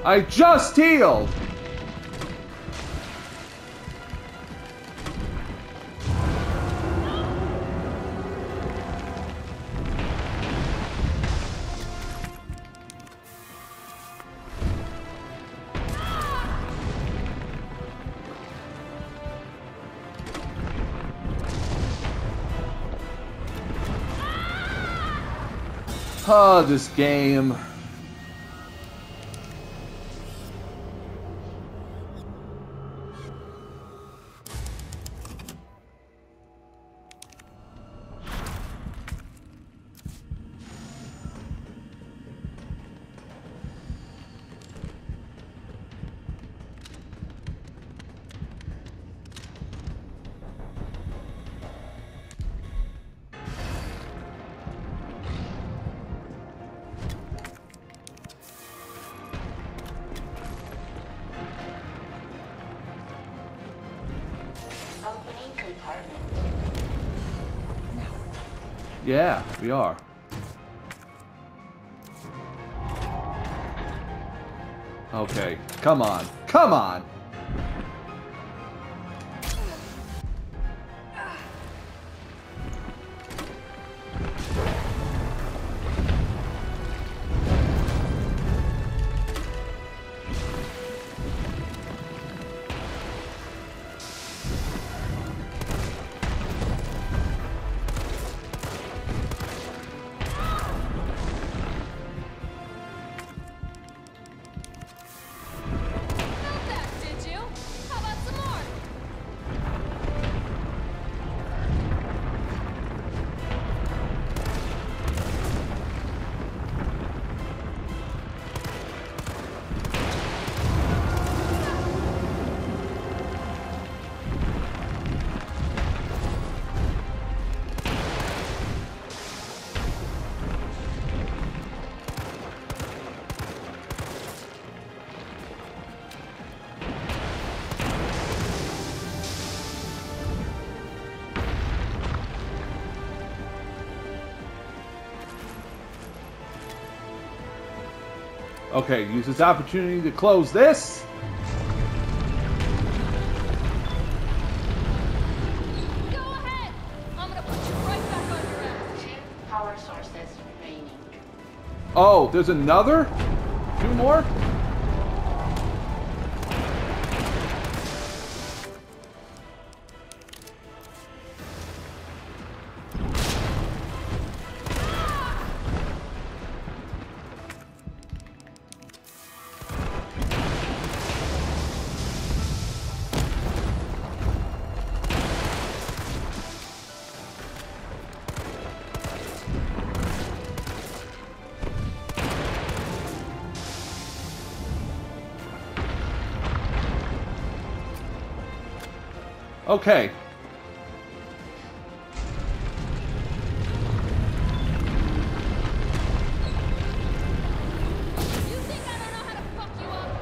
I just healed! Oh, this game. Yeah, we are. Okay, come on. Come on! Okay, use this opportunity to close this. Go ahead! I'm gonna put you right back on your ass. 2 power sources remaining. Oh, there's another? 2 more? Okay. You think I don't know how to fuck you up?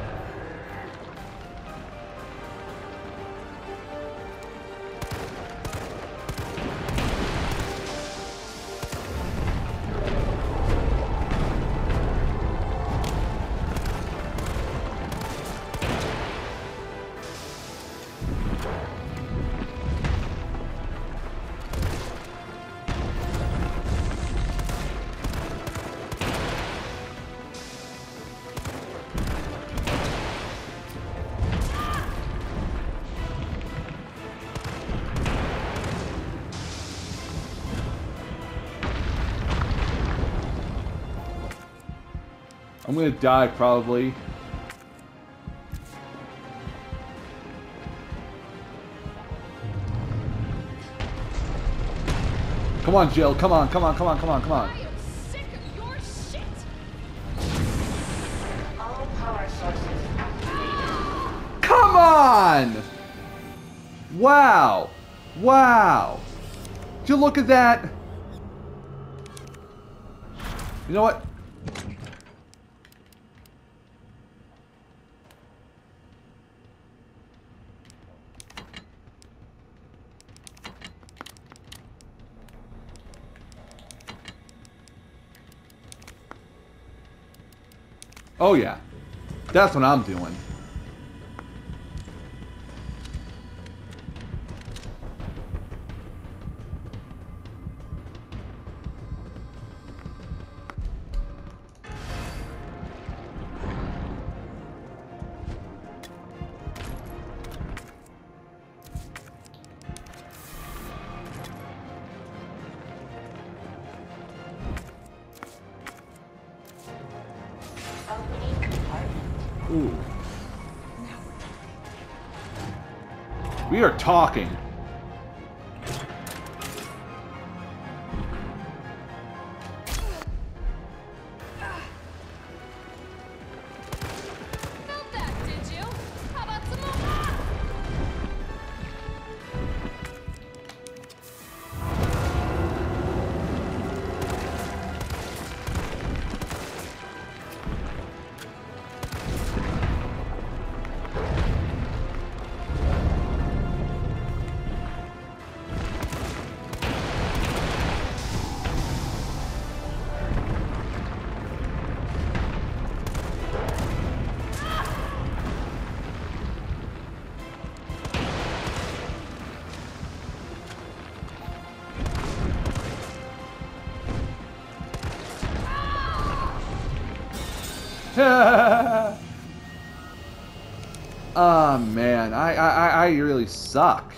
I'm gonna die probably. Come on, Jill. Come on, come on, come on, come on, come on. I am sick of your shit! All power sources activated. Come on! Wow. Wow. Did you look at that? You know what? Oh yeah. That's what I'm doing. Opening compartment. Ooh. We are talking. Felt that, did you? How about some more? Ah, man, I really suck.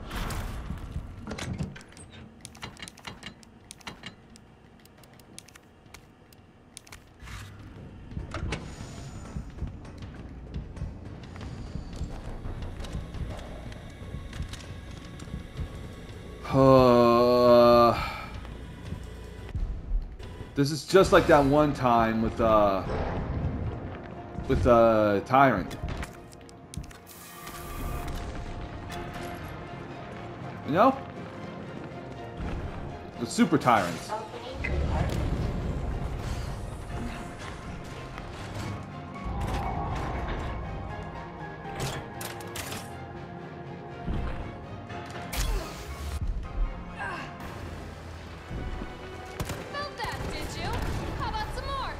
This is just like that one time with Tyrant. You know? The Super Tyrants. Opening compartment. Felt that, did you? How about some more?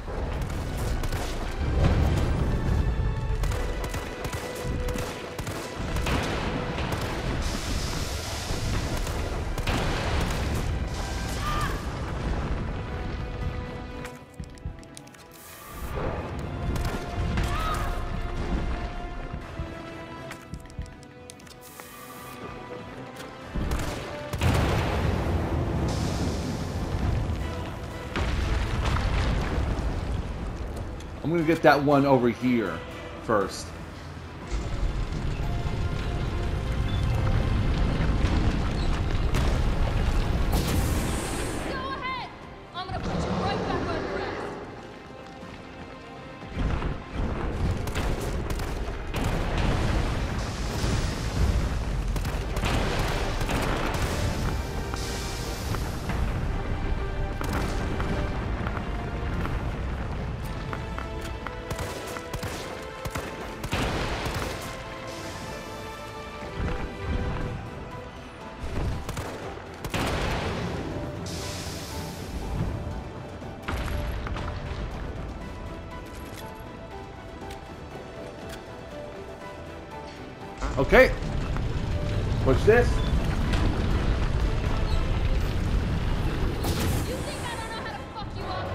I'm gonna get that one over here first. Go ahead! I'm gonna put you right back on rest. Okay. Push this. You think I don't know how to fuck you up?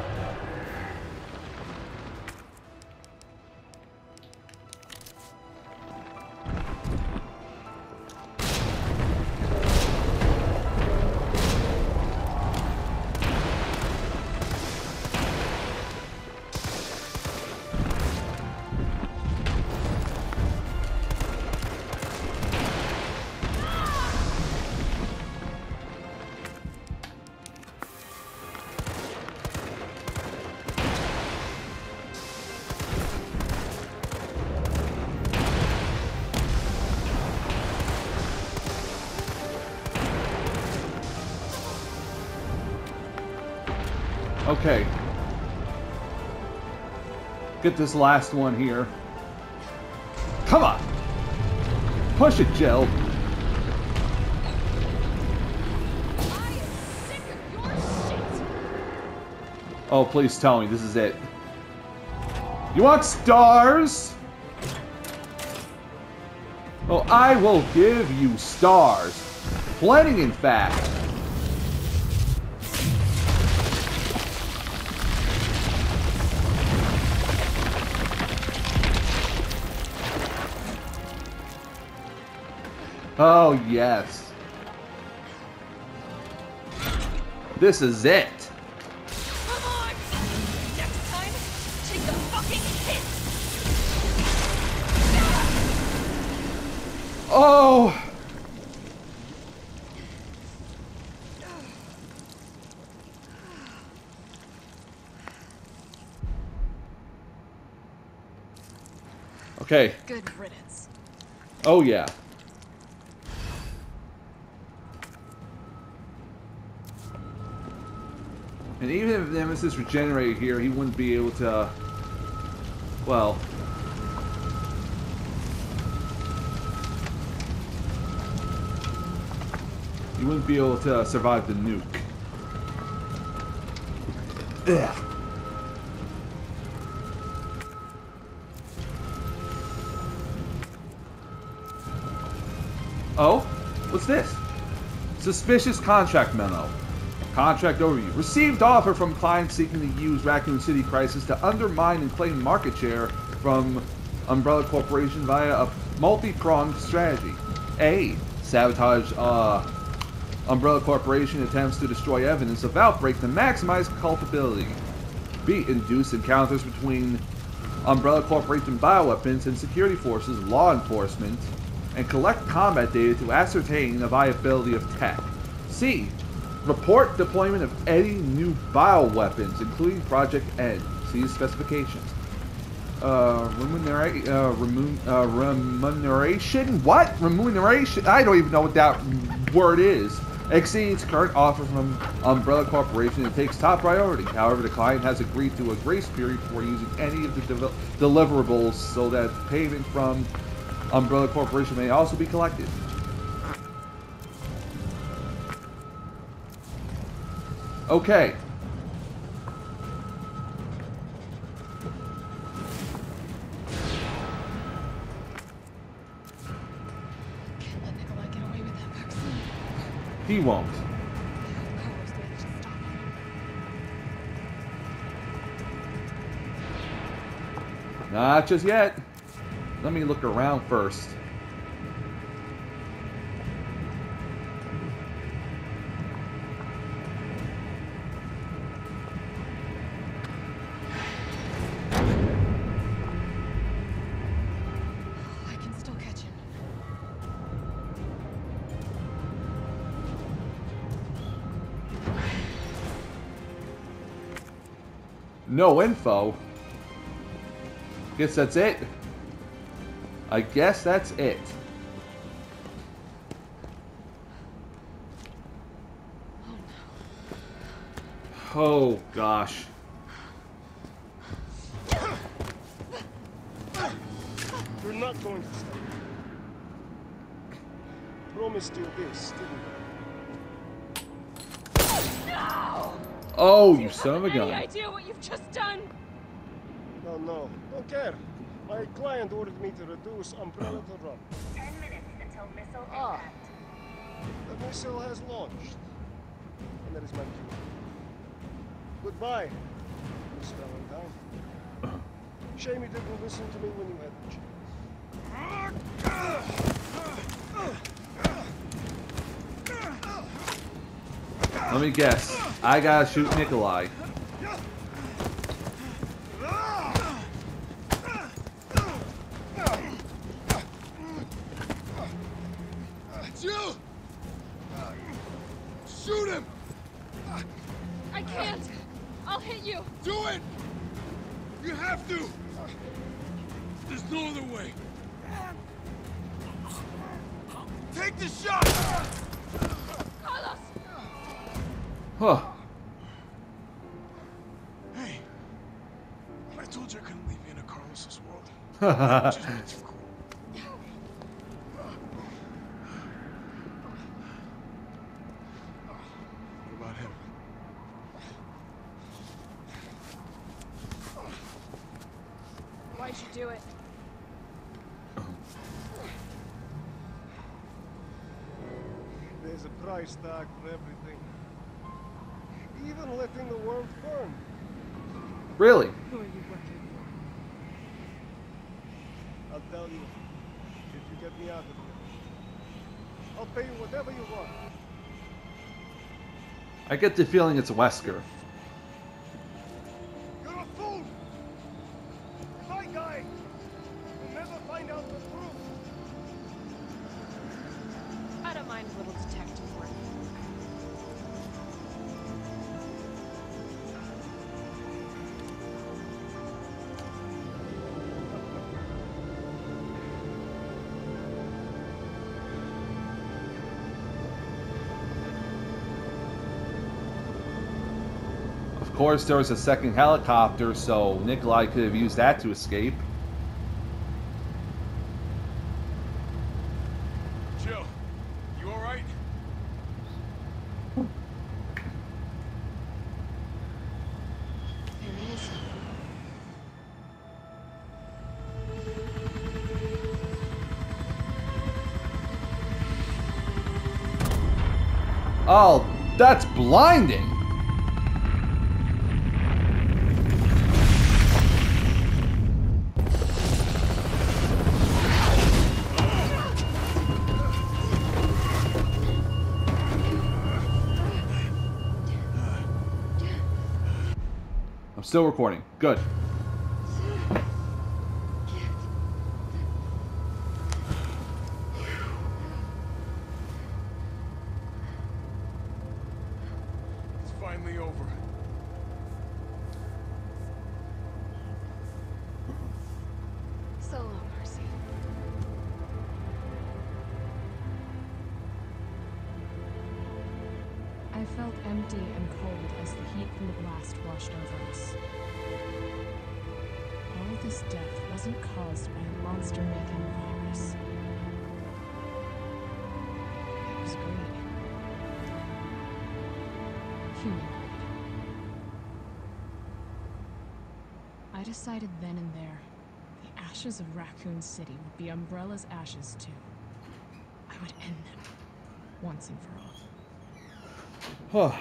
Okay. Get this last one here. Come on! Push it, Jill. I am sick of your shit! Oh, please tell me this is it. You want stars? Oh, I will give you stars. Plenty, in fact. Oh, yes. This is it. Come on! Next time, take the fucking hit! Oh! Okay. Good riddance. Oh, yeah. And even if Nemesis regenerated here, he wouldn't be able to... Well... He wouldn't be able to survive the nuke. Ugh. Oh? What's this? Suspicious contract memo. Contract overview. Received offer from client seeking to use Raccoon City Crisis to undermine and claim market share from Umbrella Corporation via a multi-pronged strategy. A. Sabotage Umbrella Corporation attempts to destroy evidence of outbreak to maximize culpability. B. Induce encounters between Umbrella Corporation bioweapons and security forces, law enforcement, and collect combat data to ascertain the viability of tech. C. Report deployment of any new bioweapons, including Project N. See specifications. Remuneration? What? Remuneration? I don't even know what that word is. Exceeds current offer from Umbrella Corporation and takes top priority. However, the client has agreed to a grace period for using any of the deliverables so that payment from Umbrella Corporation may also be collected. Okay. Can't let Nikolai get away with that vaccine. He won't. Carlos managed to stop him. Not just yet. Let me look around first. I can still catch him. No info. Guess that's it. I guess that's it. Oh gosh. You're not going to stop. Promised you this, didn't I? No! Oh, Do you son of a have any gun. idea what you've just done? No, don't care. My client ordered me to reduce Umbrella to run. 10 minutes until missile Ah. impact. The missile has launched. And that is my cue. Goodbye, Miss Valentine. Shame you didn't listen to me when you had the chance. Let me guess. I gotta shoot Nikolai. It's you! Shoot him! I can't! I'll hit you! Do it! You have to! There's no other way. Take the shot! Carlos! Huh. Hey, I told you I couldn't leave you in a Carlos's world. Hahaha. Just been too cool. What about him? Do it. There's a price tag for everything. Even letting the world burn. Really? Who are you working I'll tell you. If you get me out of here. I'll pay you whatever you want. I get the feeling it's Wesker. You're a fool! If I die, you'll never find out the truth. for? I don't mind a little detective work. Of course, there was a second helicopter, so Nikolai could have used that to escape. Jill, you alright? There he is. Oh, that's blinding! I'm still recording. Good. It's finally over. So long, Percy. I felt empty and cold as the heat from the blast washed over us. All this death wasn't caused by a monster-making virus. It was greed. Human greed. I decided then and there, the ashes of Raccoon City would be Umbrella's ashes too. I would end them, once and for all. Huh.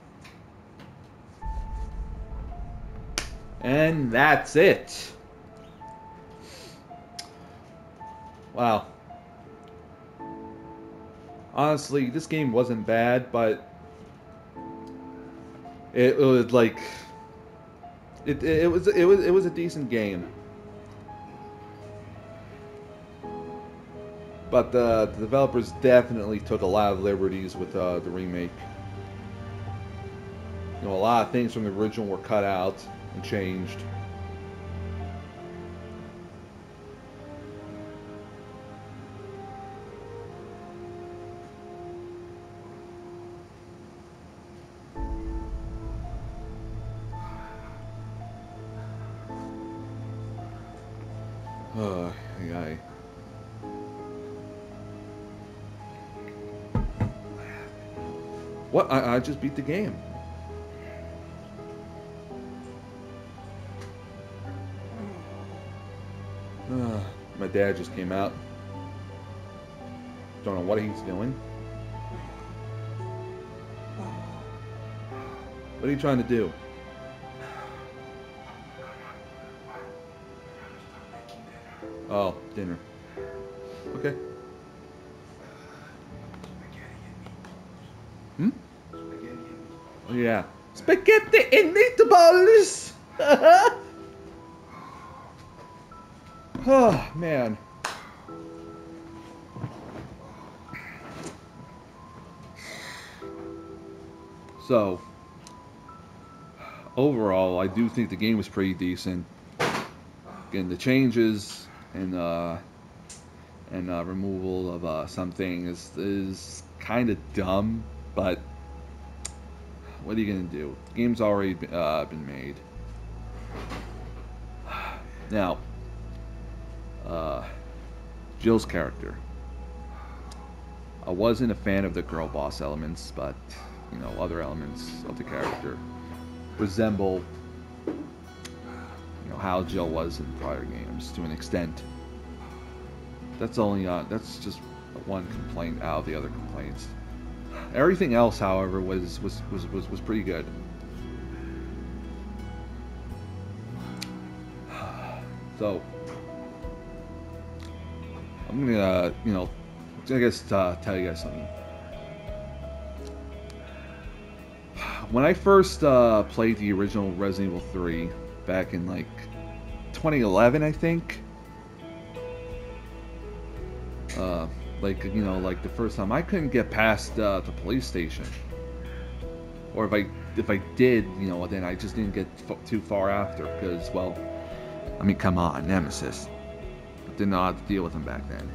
And that's it. Wow. Honestly, this game wasn't bad, but it was like it was a decent game. But the developers definitely took a lot of liberties with the remake. You know, a lot of things from the original were cut out and changed. Guy. What? I just beat the game. My dad just came out. Don't know what he's doing. What are you trying to do? Oh, dinner. Okay. Hmm? Oh, yeah. Spaghetti and meatballs! Oh, man. So, overall, I do think the game was pretty decent. Again, the changes and removal of some things is kind of dumb, but what are you gonna do? The game's already been made. Now, Jill's character. I wasn't a fan of the girl boss elements, but you know, other elements of the character resemble, you know, how Jill was in prior games to an extent. That's only that's just one complaint out of the other complaints. Everything else, however, was pretty good. So I'm gonna, I guess tell you guys something. When I first played the original Resident Evil 3 back in like 2011, I think. Like the first time, I couldn't get past the police station. Or if I did, then I just didn't get too far after because, well, I mean, come on, Nemesis. I didn't know how to deal with him back then.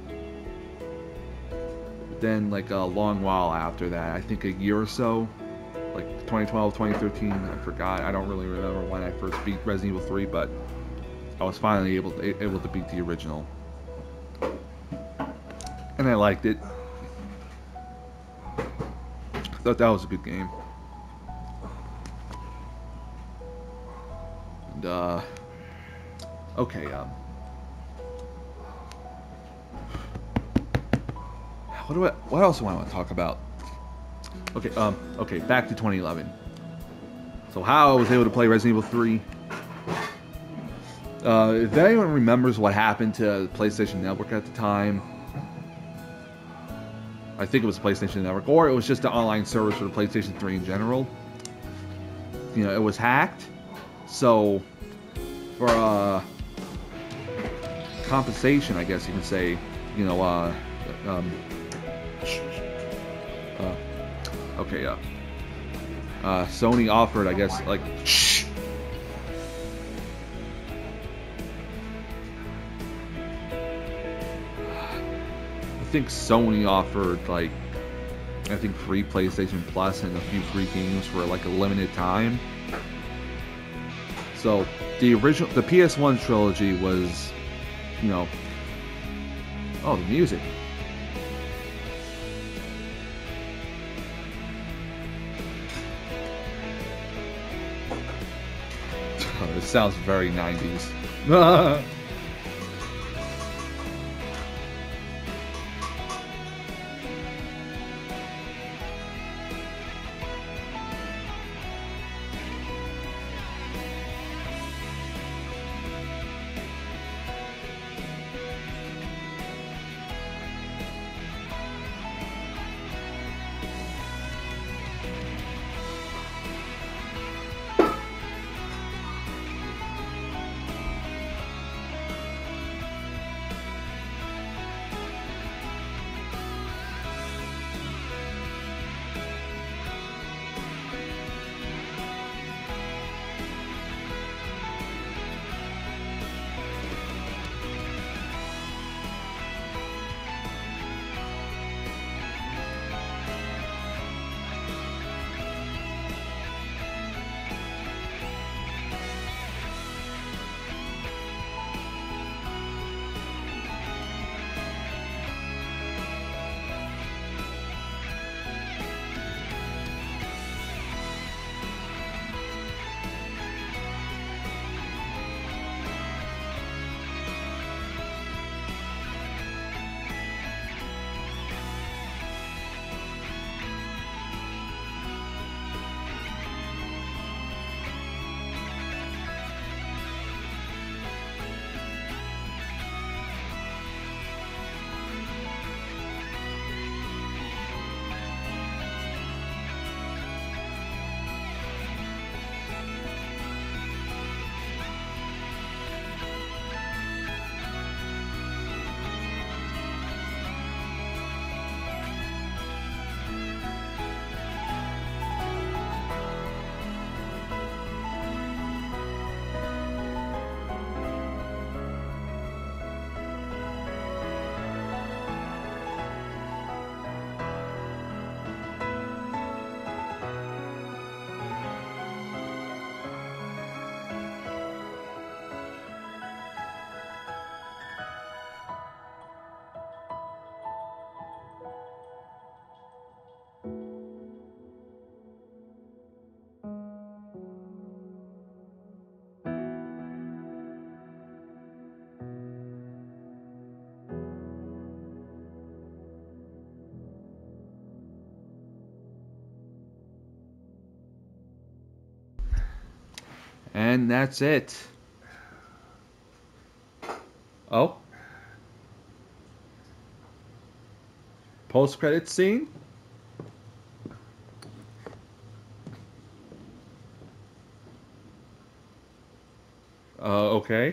But then, like a long while after that, I think a year or so, like 2012, 2013, I forgot. I don't really remember when I first beat Resident Evil 3, but I was finally able to beat the original. And I liked it. I thought that was a good game. And, okay, what else do I want to talk about? Okay, okay, back to 2011. So how I was able to play Resident Evil 3. If anyone remembers what happened to the PlayStation Network at the time, I think it was PlayStation Network, or it was just the online service for the PlayStation 3 in general. It was hacked. So, for compensation, I guess you can say, okay, Sony offered, I guess, like, I think Sony offered like, I think free PlayStation Plus and a few free games for like a limited time. So the PS1 trilogy was, oh, the music. Oh, this sounds very 90s. And that's it. Oh. Post-credits scene? Okay.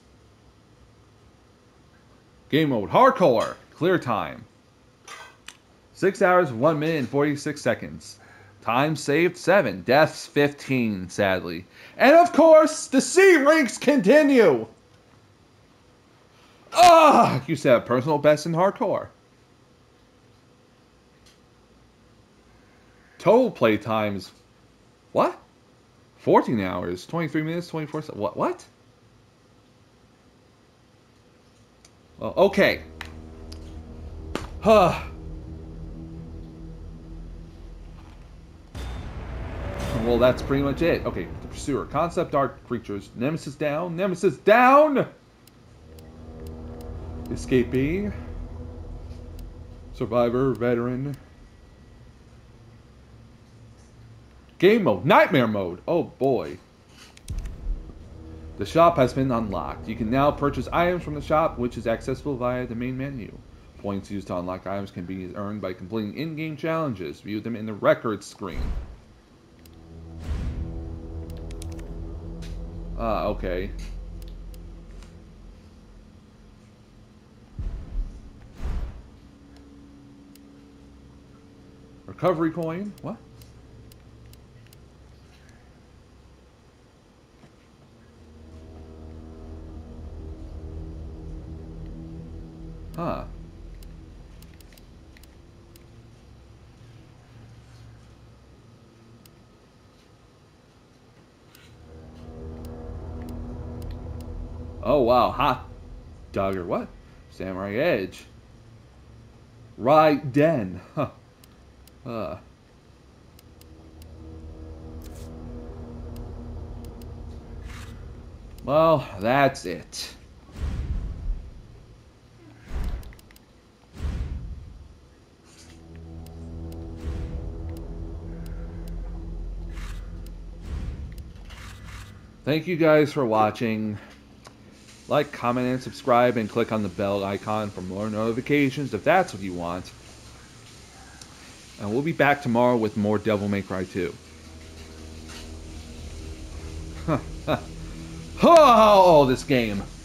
Game mode. Hardcore. Clear time. 6 hours, 1 minute, and 46 seconds. Time saved 7. Deaths 15, sadly. And of course, the C ranks continue! Ah! You said personal best in hardcore. Total play times. What? 14 hours, 23 minutes, 24 seconds. What? Well, okay. Huh. Well, that's pretty much it. Okay, the Pursuer. Concept art creatures. Nemesis down. Nemesis down! Escapee. Survivor. Veteran. Game mode. Nightmare mode. Oh, boy. The shop has been unlocked. You can now purchase items from the shop, which is accessible via the main menu. Points used to unlock items can be earned by completing in-game challenges. View them in the records screen. Okay. Recovery coin? What? Huh. Oh, wow. Hot Dogger. What? Samurai Edge. Right Den. Huh. Well, that's it. Thank you guys for watching. Like, comment, and subscribe, and click on the bell icon for more notifications if that's what you want. And we'll be back tomorrow with more Devil May Cry 2. Oh, this game.